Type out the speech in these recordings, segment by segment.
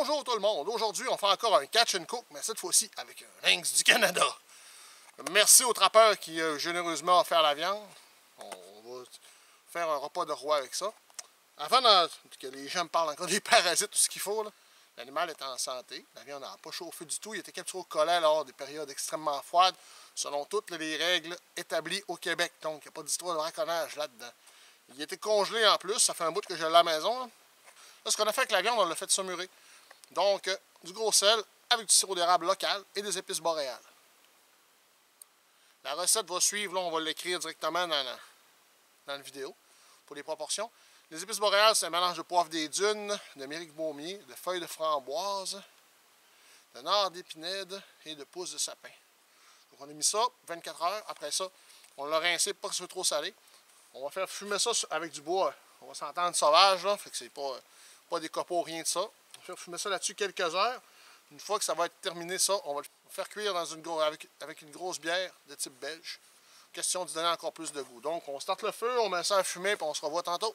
Bonjour tout le monde, aujourd'hui on fait encore un catch and cook, mais cette fois-ci avec un lynx du Canada. Merci au trappeur qui a généreusement offert la viande. On va faire un repas de roi avec ça. Avant que les gens me parlent encore des parasites, tout ce qu'il faut, l'animal est en santé. La viande n'a pas chauffé du tout. Il a été capturé au collet lors des périodes extrêmement froides, selon toutes les règles établies au Québec. Donc il n'y a pas d'histoire de braconnage là-dedans. Il a été congelé en plus, ça fait un bout que je l'ai à la maison. Là, ce qu'on a fait avec la viande, on l'a fait saumurer. Donc, du gros sel avec du sirop d'érable local et des épices boréales. La recette va suivre, là, on va l'écrire directement dans la vidéo pour les proportions. Les épices boréales, c'est un mélange de poivre des dunes, de mérique baumier, de feuilles de framboise, de nard d'épinette et de pousses de sapin. Donc, on a mis ça 24 heures. Après ça, on l'a rincé pour pas que ce soit trop salé. On va faire fumer ça avec du bois. On va s'entendre sauvage, là, fait que c'est pas des copeaux, rien de ça. On va faire fumer ça là-dessus quelques heures. Une fois que ça va être terminé, ça, on va le faire cuire dans avec une grosse bière de type belge. Question de donner encore plus de goût. Donc, on starte le feu, on met ça à fumer, puis on se revoit tantôt.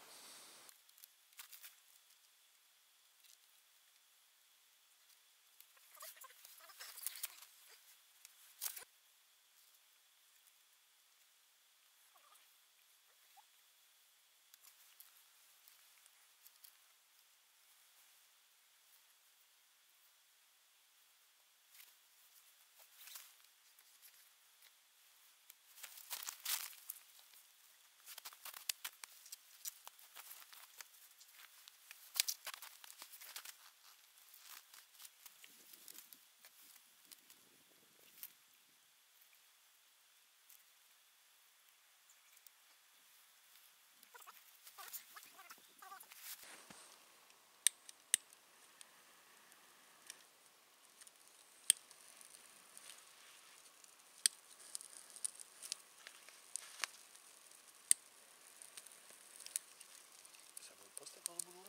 Ça ne veut pas, c'était pas ce boulot-là?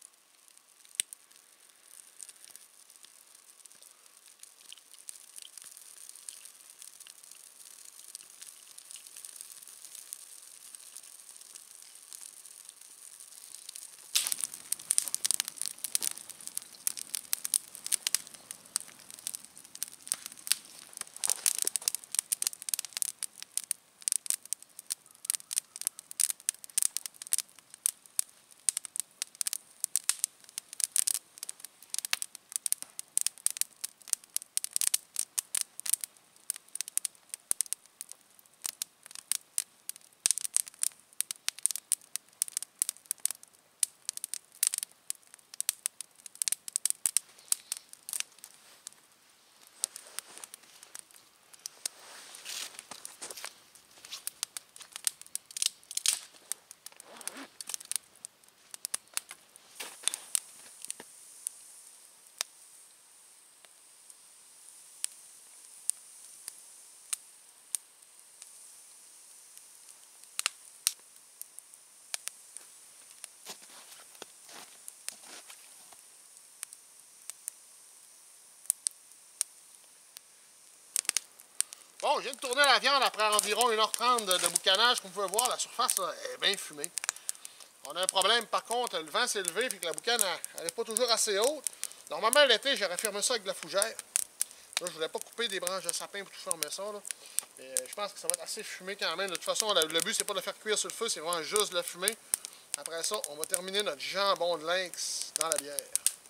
Bon, je viens de tourner la viande après environ 1h30 de boucanage. Comme vous pouvez voir, la surface là, est bien fumée. On a un problème, par contre, le vent s'est levé et que la boucane n'est pas toujours assez haute. Normalement, l'été, j'aurais fermé ça avec de la fougère. Là, je voulais pas couper des branches de sapin pour tout fermer ça. Là. Mais je pense que ça va être assez fumé quand même. De toute façon, le but, c'est pas de le faire cuire sur le feu, c'est vraiment juste de la fumer. Après ça, on va terminer notre jambon de lynx dans la bière.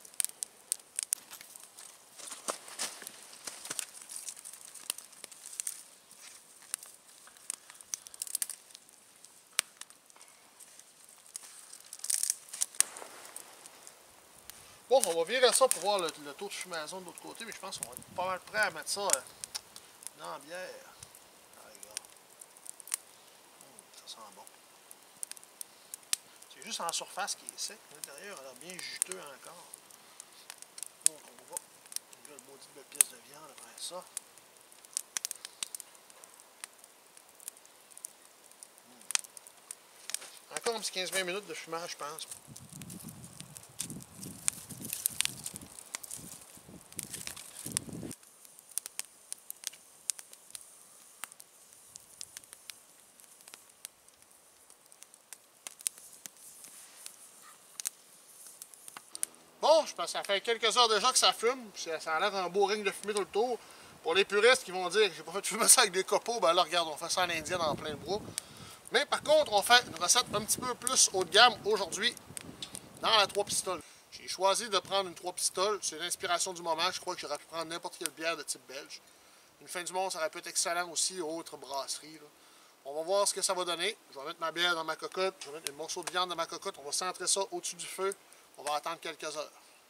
Bon, on va virer ça pour voir le taux de fumaison de l'autre côté, mais je pense qu'on va être pas mal prêt à mettre ça dans la bière. Ah, regarde. Ça sent bon. C'est juste en surface qui est sec. L'intérieur a l'air bien juteux encore. Donc, on va une belle maudite belle pièce de viande après ça. Encore un petit 15-20 minutes de fumage, je pense. Bon, torche parce que ça fait quelques heures déjà que ça fume. Ça a l'air d'un beau ring de fumée tout le tour. Pour les puristes qui vont dire que j'ai pas fait fumer ça avec des copeaux, ben là, regarde, on fait ça en indienne en plein bois. Mais par contre, on fait une recette un petit peu plus haut de gamme aujourd'hui dans la 3 pistoles. J'ai choisi de prendre une 3 pistoles. C'est l'inspiration du moment. Je crois que j'aurais pu prendre n'importe quelle bière de type belge. Une fin du monde, ça aurait pu être excellent aussi aux autres brasseries. Là. On va voir ce que ça va donner. Je vais mettre ma bière dans ma cocotte. Je vais mettre un morceau de viande dans ma cocotte. On va centrer ça au-dessus du feu. On va attendre quelques heures.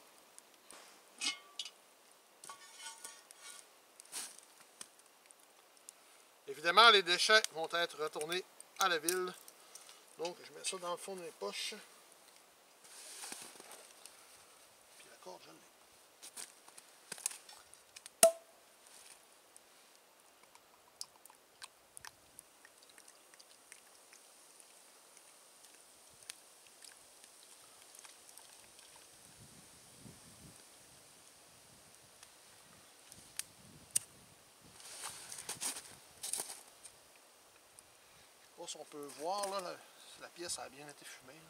Évidemment, les déchets vont être retournés à la ville. Donc, je mets ça dans le fond de mes poches. Puis la corde, je l'ai. Si on peut voir, là, la pièce a bien été fumée. Là.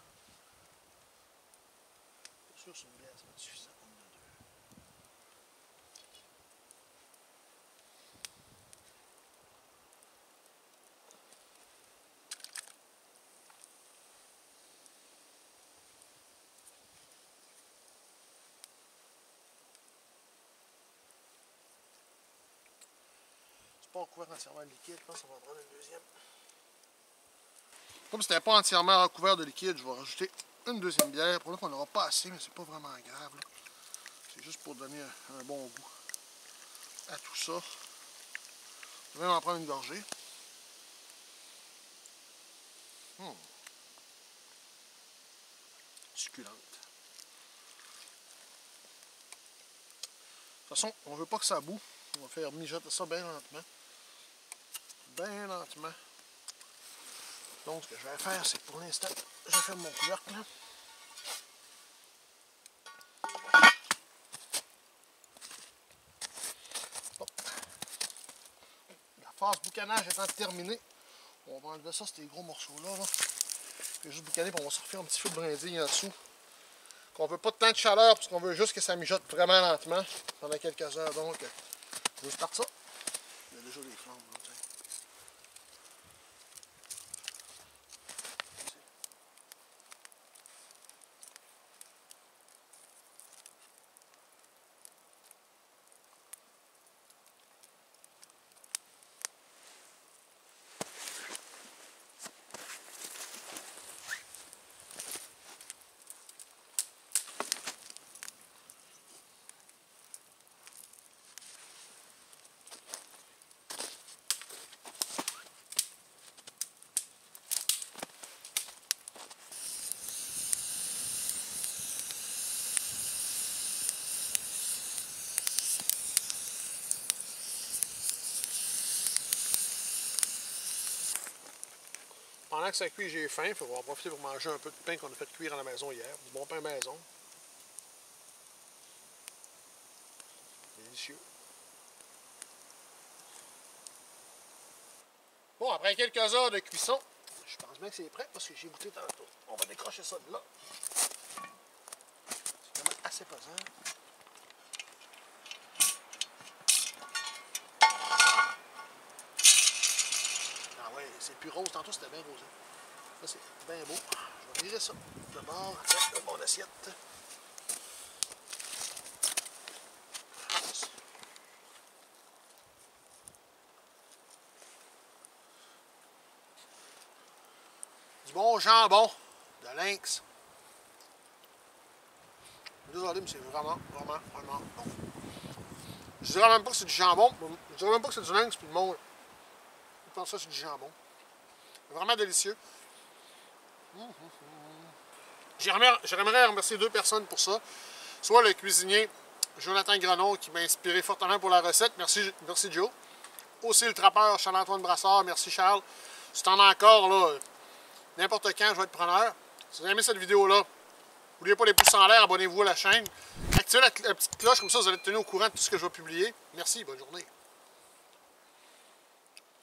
Bien sûr, c'est une bière, ça va être suffisant pour nous deux. C'est pas recouvert entièrement de liquide, je pense qu'on va en prendre une deuxième. Comme c'était pas entièrement recouvert de liquide, je vais rajouter une deuxième bière. Pour là, on n'aura pas assez, mais c'est pas vraiment grave. C'est juste pour donner un bon goût à tout ça. Je vais même en prendre une gorgée. Succulente. De toute façon, on ne veut pas que ça boue. On va faire mijoter ça bien lentement. Bien lentement. Donc, ce que je vais faire, c'est que pour l'instant, je ferme mon couvercle. Bon. La phase boucanage étant terminée, on va enlever ça, ces gros morceaux-là. Là. Je vais juste boucaner, puis on va se refaire un petit feu de brindille en dessous. Qu'on veut pas de temps de chaleur, parce qu'on veut juste que ça mijote vraiment lentement pendant quelques heures. Donc, je starte ça. Il y a déjà des flammes. Là, pendant que ça cuit, j'ai faim. On va en profiter pour manger un peu de pain qu'on a fait cuire à la maison hier. Du bon pain maison. Délicieux. Bon, après quelques heures de cuisson, je pense bien que c'est prêt parce que j'ai goûté tantôt. On va décrocher ça de là. C'est quand même assez pesant. Ah ouais, c'est plus rose. Tantôt, c'était bien rosé. Là, c'est bien beau. Je vais virer ça de bord avec mon assiette. Du bon jambon de lynx. Désolé, mais c'est vraiment bon. Je dirais même pas que c'est du jambon. Je dirais même pas que c'est du lynx, puis le monde pense que c'est du jambon. Vraiment délicieux. J'aimerais remercier deux personnes pour ça. Soit le cuisinier Jonathan Grenon qui m'a inspiré fortement pour la recette. Merci Joe. Aussi le trappeur Charles-Antoine Brassard. Merci Charles. Si tu en as encore, là, n'importe quand, je vais être preneur. Si vous avez aimé cette vidéo-là, n'oubliez pas les pouces en l'air, abonnez-vous à la chaîne. Activez la petite cloche, comme ça vous allez être tenu au courant de tout ce que je vais publier. Merci, bonne journée.